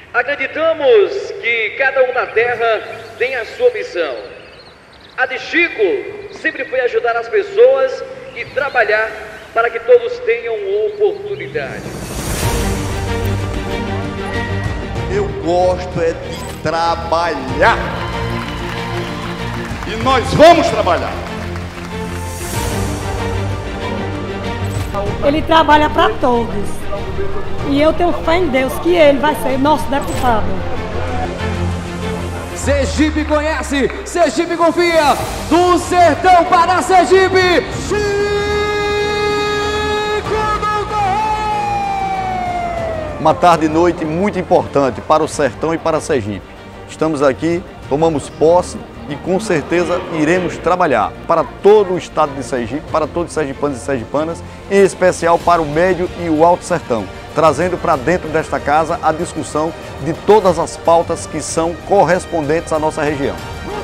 Acreditamos que cada um na terra tem a sua missão. A de Chico sempre foi ajudar as pessoas e trabalhar para que todos tenham oportunidade. Eu gosto é de trabalhar. E nós vamos trabalhar. Ele trabalha para todos. E eu tenho fé em Deus que ele vai ser nosso deputado. Sergipe conhece, Sergipe confia. Do sertão para Sergipe, Chico do Correio! Uma tarde e noite muito importante para o sertão e para Sergipe. Estamos aqui, tomamos posse e com certeza iremos trabalhar para todo o estado de Sergipe, para todos os sergipanos e sergipanas, em especial para o Médio e o Alto Sertão, trazendo para dentro desta casa a discussão de todas as pautas que são correspondentes à nossa região.